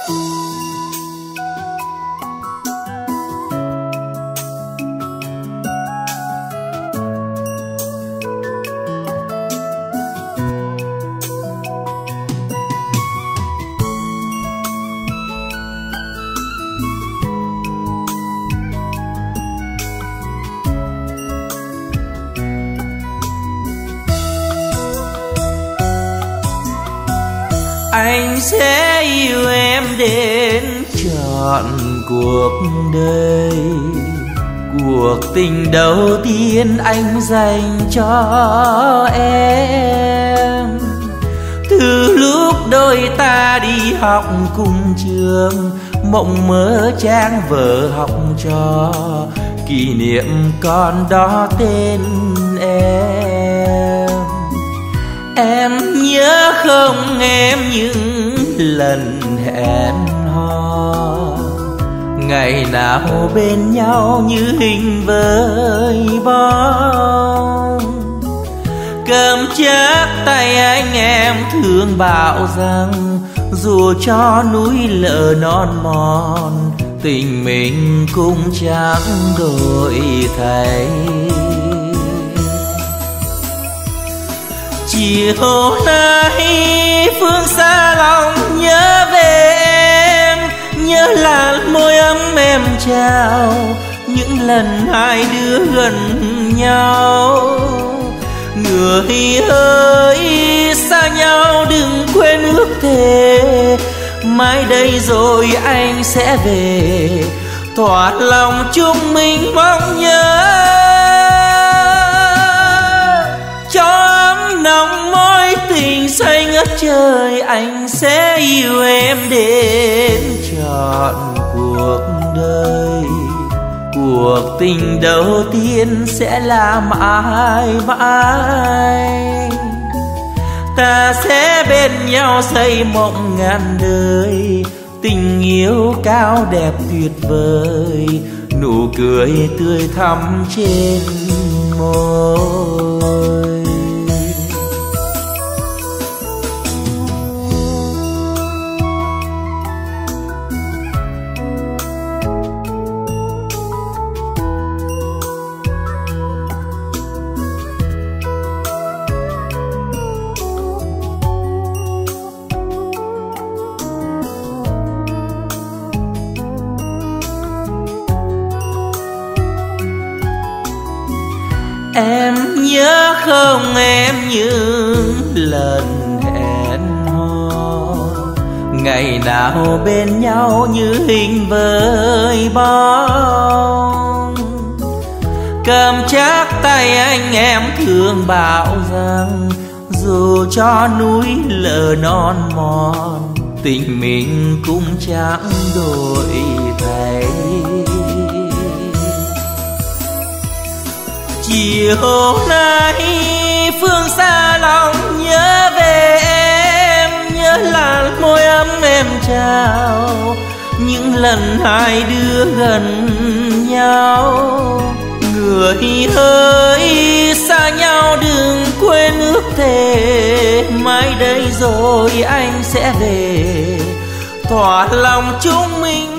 Anh sẽ yêu em đến trọn cuộc đời. Cuộc tình đầu tiên anh dành cho em, từ lúc đôi ta đi học cùng trường, mộng mơ trang vở học trò, kỷ niệm còn đó tên em. Em nhớ không em những lần hẹn hò, ngày nào bên nhau như hình với bóng. Cầm chắc tay anh em thường bảo rằng, dù cho núi lở non mòn, tình mình cũng chẳng đổi thay. Chiều nay phương xa lòng nhớ về em, nhớ làn môi ấm em trao những lần hai đứa gần nhau. Người ơi xa nhau đừng quên ước thề, mai đây rồi anh sẽ về, thỏa lòng chúng mình mong nhớ. Nóng mối tình say ngất trời, anh sẽ yêu em đến trọn cuộc đời. Cuộc tình đầu tiên sẽ là mãi mãi, ta sẽ bên nhau xây mộng ngàn đời. Tình yêu cao đẹp tuyệt vời, nụ cười tươi thắm trên môi. Em nhớ không em những lần hẹn hò, ngày nào bên nhau như hình với bóng. Cầm chắc tay anh em thường bảo rằng, dù cho núi lở non mòn, tình mình cũng chẳng đổi thay. Chiều nay phương xa lòng nhớ về em, nhớ làn môi ấm em trao những lần hai đứa gần nhau. Người ơi xa nhau đừng quên ước thề, mai đây rồi anh sẽ về, thỏa lòng chúng mình